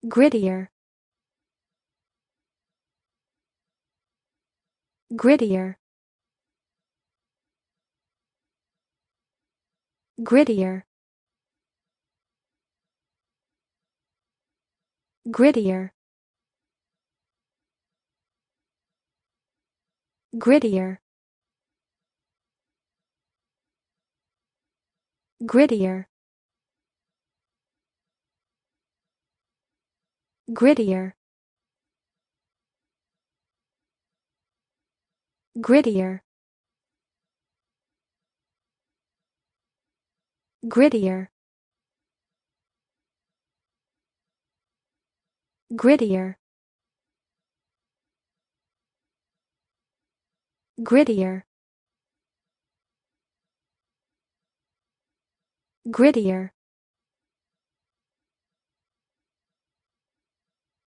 Grittier. Grittier. Grittier. Grittier. Grittier. Grittier. Grittier. Grittier. Grittier. Grittier. Grittier. Grittier.